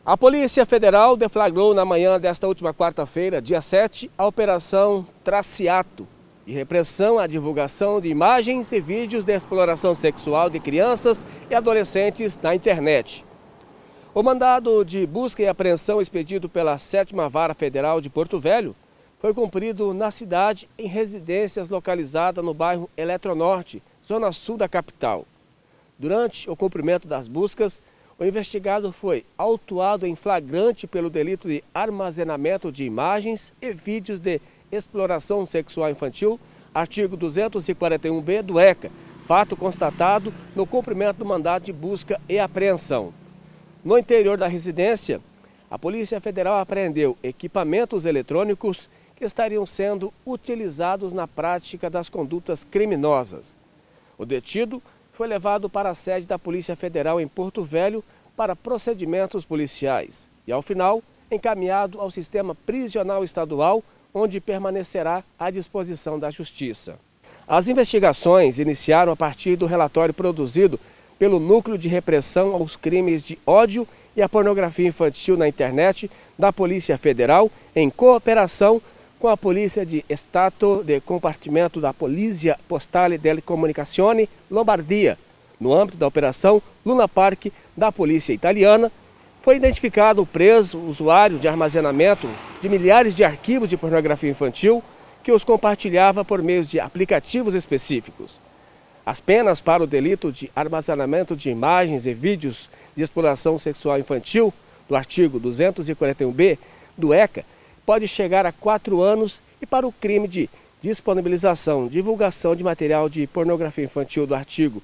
A Polícia Federal deflagrou na manhã desta última quarta-feira, dia 7, a Operação Traciato, de repressão à divulgação de imagens e vídeos de exploração sexual de crianças e adolescentes na internet. O mandado de busca e apreensão expedido pela 7ª Vara Federal de Porto Velho foi cumprido na cidade em residências localizadas no bairro Eletronorte, zona sul da capital. Durante o cumprimento das buscas, o investigado foi autuado em flagrante pelo delito de armazenamento de imagens e vídeos de exploração sexual infantil, artigo 241-B do ECA, fato constatado no cumprimento do mandado de busca e apreensão. No interior da residência, a Polícia Federal apreendeu equipamentos eletrônicos que estariam sendo utilizados na prática das condutas criminosas. O detido foi levado para a sede da Polícia Federal em Porto Velho para procedimentos policiais e, ao final, encaminhado ao sistema prisional estadual, onde permanecerá à disposição da Justiça. As investigações iniciaram a partir do relatório produzido pelo Núcleo de Repressão aos Crimes de Ódio e à Pornografia Infantil na Internet da Polícia Federal, em cooperação com a Polícia de Stato de Compartimento da Polizia Postale delle Comunicazioni Lombardia. No âmbito da Operação Luna Park da Polícia Italiana, foi identificado o preso usuário de armazenamento de milhares de arquivos de pornografia infantil que os compartilhava por meio de aplicativos específicos. As penas para o delito de armazenamento de imagens e vídeos de exploração sexual infantil, do artigo 241-B do ECA, pode chegar a 4 anos e para o crime de disponibilização, divulgação de material de pornografia infantil do artigo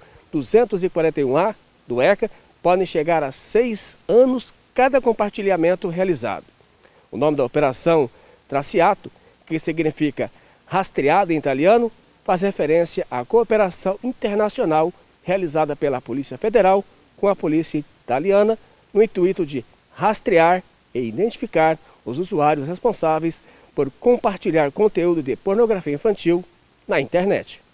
241-A do ECA, podem chegar a 6 anos cada compartilhamento realizado. O nome da operação Traciato, que significa rastreado em italiano, faz referência à cooperação internacional realizada pela Polícia Federal com a Polícia Italiana no intuito de rastrear e identificar os usuários responsáveis por compartilhar conteúdo de pornografia infantil na internet.